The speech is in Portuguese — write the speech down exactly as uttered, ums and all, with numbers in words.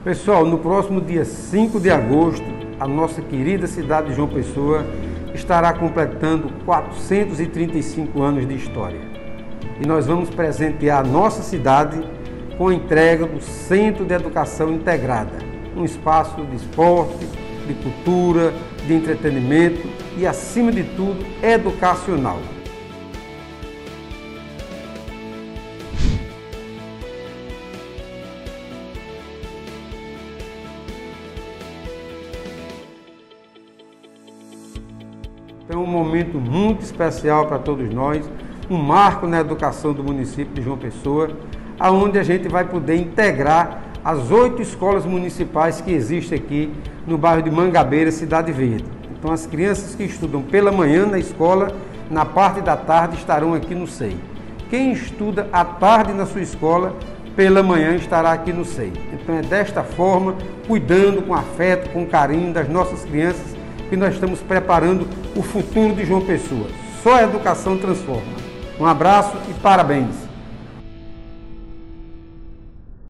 Pessoal, no próximo dia cinco de agosto, a nossa querida cidade de João Pessoa estará completando quatrocentos e trinta e cinco anos de história. E nós vamos presentear a nossa cidade com a entrega do Centro de Educação Integrada, um espaço de esporte, de cultura, de entretenimento e, acima de tudo, educacional. Então, é um momento muito especial para todos nós, um marco na educação do município de João Pessoa, onde a gente vai poder integrar as oito escolas municipais que existem aqui no bairro de Mangabeira, Cidade Verde. Então, as crianças que estudam pela manhã na escola, na parte da tarde estarão aqui no S E I. Quem estuda à tarde na sua escola, pela manhã estará aqui no S E I. Então, é desta forma, cuidando com afeto, com carinho das nossas crianças, que nós estamos preparando o futuro de João Pessoa. Só a educação transforma. Um abraço e parabéns!